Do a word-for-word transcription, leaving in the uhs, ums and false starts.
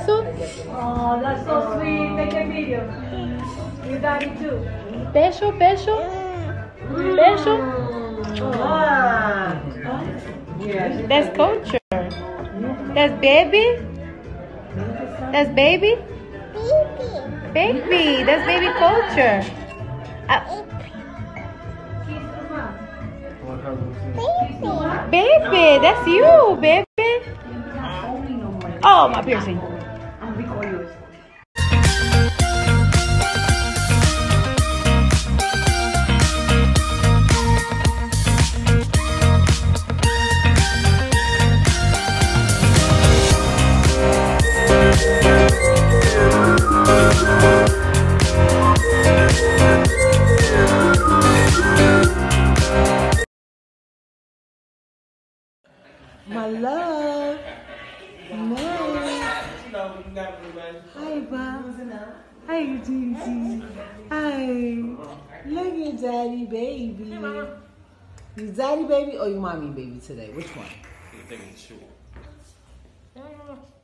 Beso? Oh, that's so sweet. Take a video. You got it too. Beso, beso. Beso. Ah. Yeah. That's culture. That's baby. That's baby. Baby. That's baby culture. Uh, baby, that's you, baby. Oh, my piercing. I'm big for yours. My love. Man. Hi, Bob. Hi, Gigi. Hi. Look at Daddy Baby. You Daddy Baby or you Mommy Baby today? Which one? I think it's short.